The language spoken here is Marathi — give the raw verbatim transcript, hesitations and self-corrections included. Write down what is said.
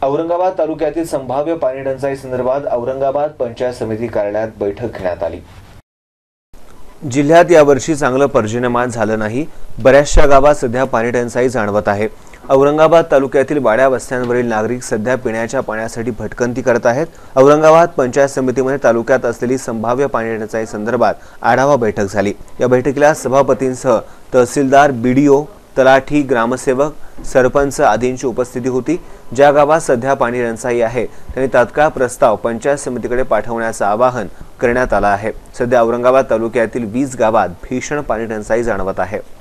औरंगाबाद तालुक्यातील संभाव्य पाणी टंचाई संदर्भात औरंगाबाद पंचायत समिती कार्यालयात बैठक घेण्यात आली। जिल्ह्यात यावर्षी चांगलं पर्जन्यमान झालं नाही। बऱ्याचशा गावात सध्या पाणी टंचाई जाणवत आहे। औरंगाबाद तालुक्यातील वाड्या वस्त्यांवरील नागरिक सध्या पिण्याच्या पाण्यासाठी भटकंती करत आहेत। औरंगाबाद पंचायत समितीमध्ये तालुक्यात असलेली संभाव्य पाणी टंचाई संदर्भात आढावा बैठक झाली। या बैठकीला सभापतींसह तहसीलदार, बीडीओ, तलाठी, ग्रामसेवक, सरपंच आदींची उपस्थिती होती। ज्या गावात सध्या पाणी टंचाई आहे त्यांनी तात्काळ प्रस्ताव पंचायत समितीकडे पाठवण्याचं आवाहन करण्यात आलं आहे। सध्या औरंगाबाद तालुक्यातील वीस गावात भीषण पाणी टंचाई जाणवत आहे।